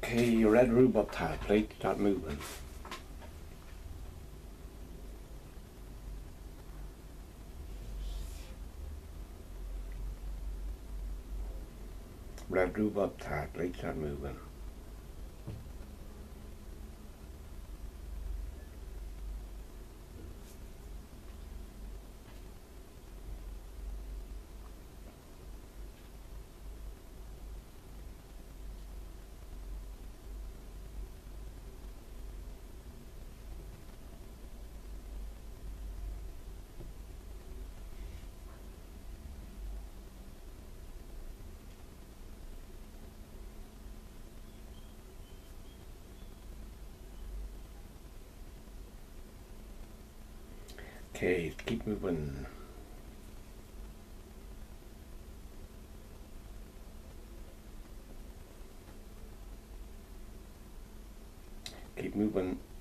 Okay, red rhubarb tile plate, start moving. Red rhubarb tile plate, start moving. Okay, keep moving. Keep moving.